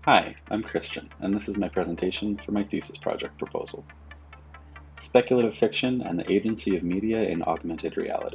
Hi, I'm Christian, and this is my presentation for my thesis project proposal. Speculative Fiction and the Agency of Media in Augmented Reality.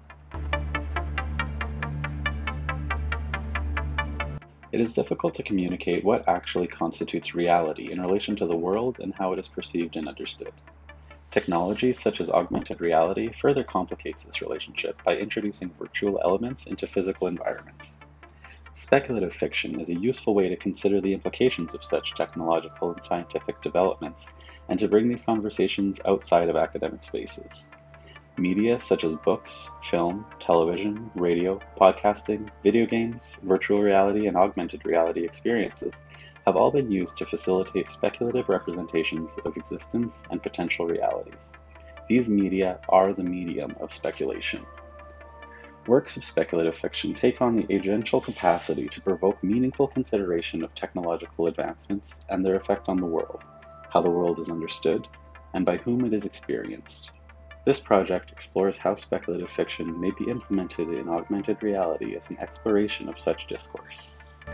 It is difficult to communicate what actually constitutes reality in relation to the world and how it is perceived and understood. Technology such as augmented reality further complicates this relationship by introducing virtual elements into physical environments. Speculative fiction is a useful way to consider the implications of such technological and scientific developments, and to bring these conversations outside of academic spaces. Media such as books, film, television, radio, podcasting, video games, virtual reality, and augmented reality experiences have all been used to facilitate speculative representations of existence and potential realities. These media are the medium of speculation. Works of speculative fiction take on the agential capacity to provoke meaningful consideration of technological advancements and their effect on the world, how the world is understood, and by whom it is experienced. This project explores how speculative fiction may be implemented in augmented reality as an exploration of such discourse.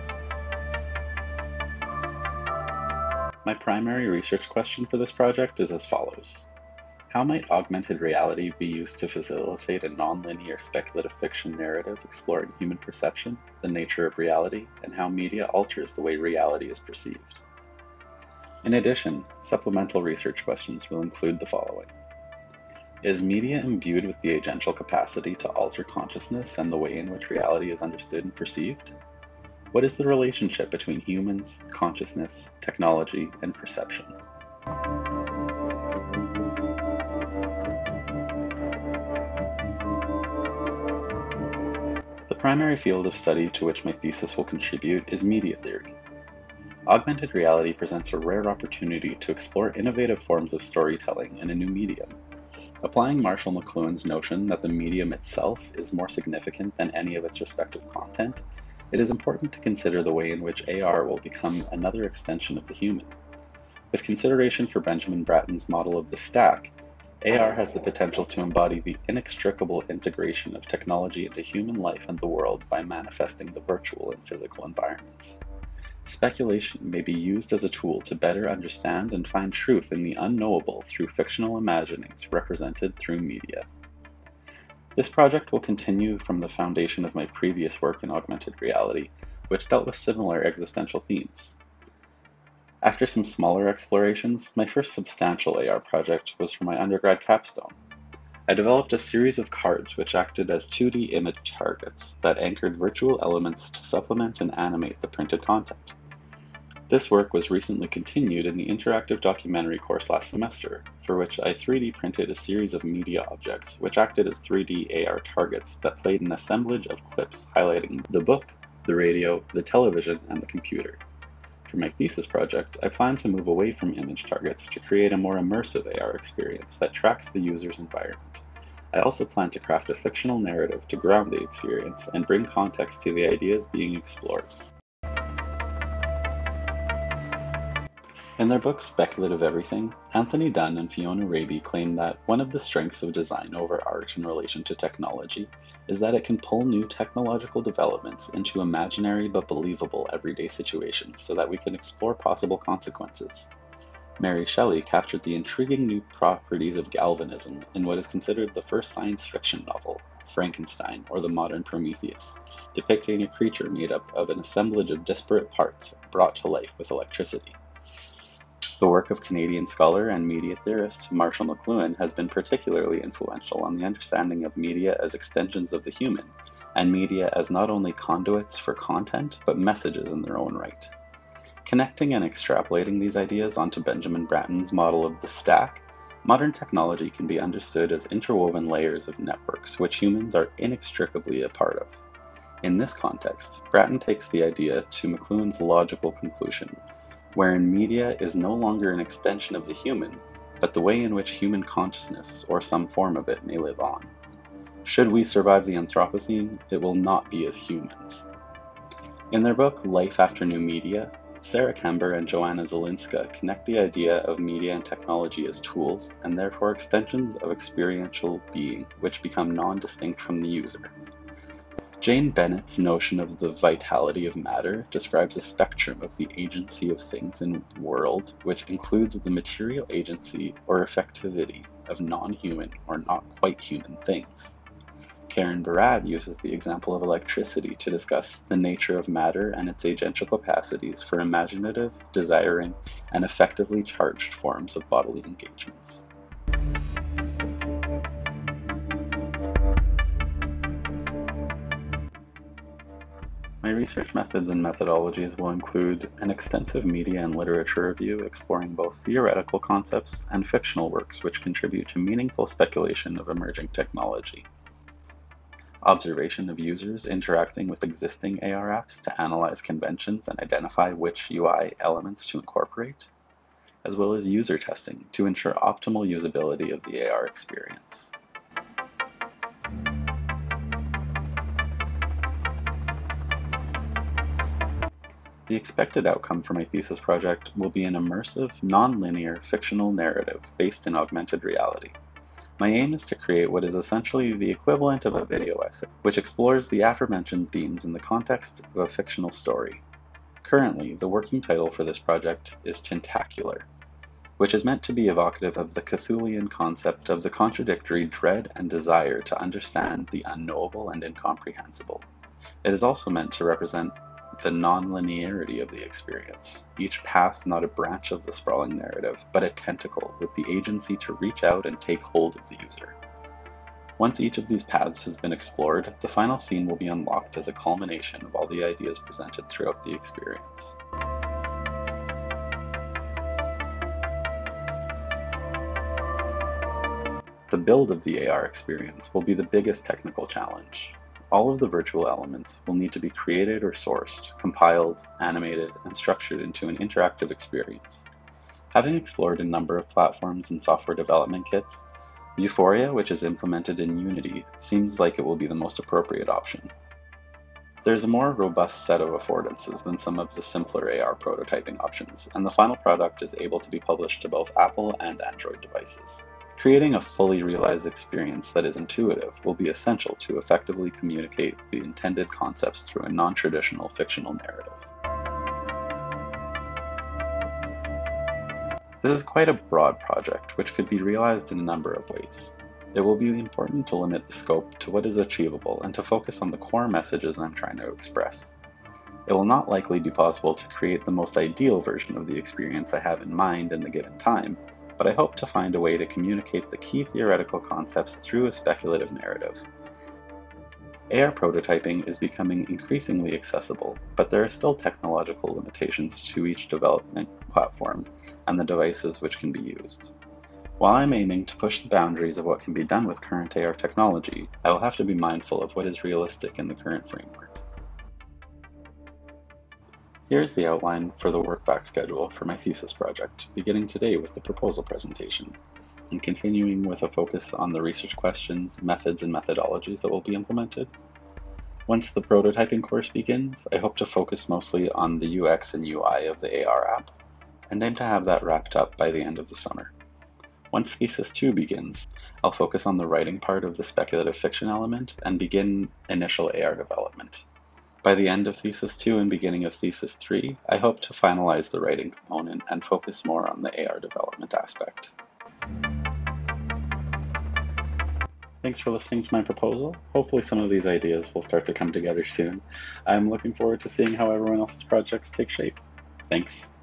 My primary research question for this project is as follows. How might augmented reality be used to facilitate a nonlinear speculative fiction narrative exploring human perception, the nature of reality, and how media alters the way reality is perceived? In addition, supplemental research questions will include the following. Is media imbued with the agential capacity to alter consciousness and the way in which reality is understood and perceived? What is the relationship between humans, consciousness, technology, and perception? The primary field of study to which my thesis will contribute is media theory. Augmented reality presents a rare opportunity to explore innovative forms of storytelling in a new medium. Applying Marshall McLuhan's notion that the medium itself is more significant than any of its respective content, it is important to consider the way in which AR will become another extension of the human. With consideration for Benjamin Bratton's model of the stack, AR has the potential to embody the inextricable integration of technology into human life and the world by manifesting the virtual and physical environments. Speculation may be used as a tool to better understand and find truth in the unknowable through fictional imaginings represented through media. This project will continue from the foundation of my previous work in augmented reality, which dealt with similar existential themes. After some smaller explorations, my first substantial AR project was for my undergrad capstone. I developed a series of cards which acted as 2D image targets that anchored virtual elements to supplement and animate the printed content. This work was recently continued in the interactive documentary course last semester, for which I 3D printed a series of media objects which acted as 3D AR targets that played an assemblage of clips highlighting the book, the radio, the television, and the computer. For my thesis project, I plan to move away from image targets to create a more immersive AR experience that tracks the user's environment. I also plan to craft a fictional narrative to ground the experience and bring context to the ideas being explored. In their book Speculative Everything, Anthony Dunn and Fiona Raby claim that one of the strengths of design over art in relation to technology is that it can pull new technological developments into imaginary but believable everyday situations so that we can explore possible consequences. Mary Shelley captured the intriguing new properties of galvanism in what is considered the first science fiction novel, Frankenstein or the Modern Prometheus, depicting a creature made up of an assemblage of disparate parts brought to life with electricity. The work of Canadian scholar and media theorist Marshall McLuhan has been particularly influential on the understanding of media as extensions of the human, and media as not only conduits for content, but messages in their own right. Connecting and extrapolating these ideas onto Benjamin Bratton's model of the stack, modern technology can be understood as interwoven layers of networks which humans are inextricably a part of. In this context, Bratton takes the idea to McLuhan's logical conclusion, wherein media is no longer an extension of the human, but the way in which human consciousness, or some form of it, may live on. Should we survive the Anthropocene, it will not be as humans. In their book Life After New Media, Sarah Kember and Joanna Zielinska connect the idea of media and technology as tools, and therefore extensions of experiential being, which become non-distinct from the user. Jane Bennett's notion of the vitality of matter describes a spectrum of the agency of things in the world, which includes the material agency or effectivity of non-human or not quite human things. Karen Barad uses the example of electricity to discuss the nature of matter and its agential capacities for imaginative, desiring, and effectively charged forms of bodily engagements. My research methods and methodologies will include an extensive media and literature review exploring both theoretical concepts and fictional works which contribute to meaningful speculation of emerging technology. Observation of users interacting with existing AR apps to analyze conventions and identify which UI elements to incorporate, as well as user testing to ensure optimal usability of the AR experience. The expected outcome for my thesis project will be an immersive, non-linear fictional narrative based in augmented reality. My aim is to create what is essentially the equivalent of a video essay, which explores the aforementioned themes in the context of a fictional story. Currently, the working title for this project is TENTACULAR, which is meant to be evocative of the Cthulhian concept of the contradictory dread and desire to understand the unknowable and incomprehensible. It is also meant to represent the non-linearity of the experience, each path not a branch of the sprawling narrative, but a tentacle with the agency to reach out and take hold of the user. Once each of these paths has been explored, the final scene will be unlocked as a culmination of all the ideas presented throughout the experience. The build of the AR experience will be the biggest technical challenge. All of the virtual elements will need to be created or sourced, compiled, animated, and structured into an interactive experience. Having explored a number of platforms and software development kits, Vuforia, which is implemented in Unity, seems like it will be the most appropriate option. There's a more robust set of affordances than some of the simpler AR prototyping options, and the final product is able to be published to both Apple and Android devices. Creating a fully realized experience that is intuitive will be essential to effectively communicate the intended concepts through a non-traditional fictional narrative. This is quite a broad project, which could be realized in a number of ways. It will be important to limit the scope to what is achievable and to focus on the core messages I'm trying to express. It will not likely be possible to create the most ideal version of the experience I have in mind in the given time, but I hope to find a way to communicate the key theoretical concepts through a speculative narrative. AR prototyping is becoming increasingly accessible, but there are still technological limitations to each development platform and the devices which can be used. While I'm aiming to push the boundaries of what can be done with current AR technology, I will have to be mindful of what is realistic in the current framework. Here's the outline for the workback schedule for my thesis project, beginning today with the proposal presentation, and continuing with a focus on the research questions, methods, and methodologies that will be implemented. Once the prototyping course begins, I hope to focus mostly on the UX and UI of the AR app, and aim to have that wrapped up by the end of the summer. Once Thesis 2 begins, I'll focus on the writing part of the speculative fiction element and begin initial AR development. By the end of Thesis 2 and beginning of Thesis 3, I hope to finalize the writing component and focus more on the AR development aspect. Thanks for listening to my proposal. Hopefully some of these ideas will start to come together soon. I'm looking forward to seeing how everyone else's projects take shape. Thanks.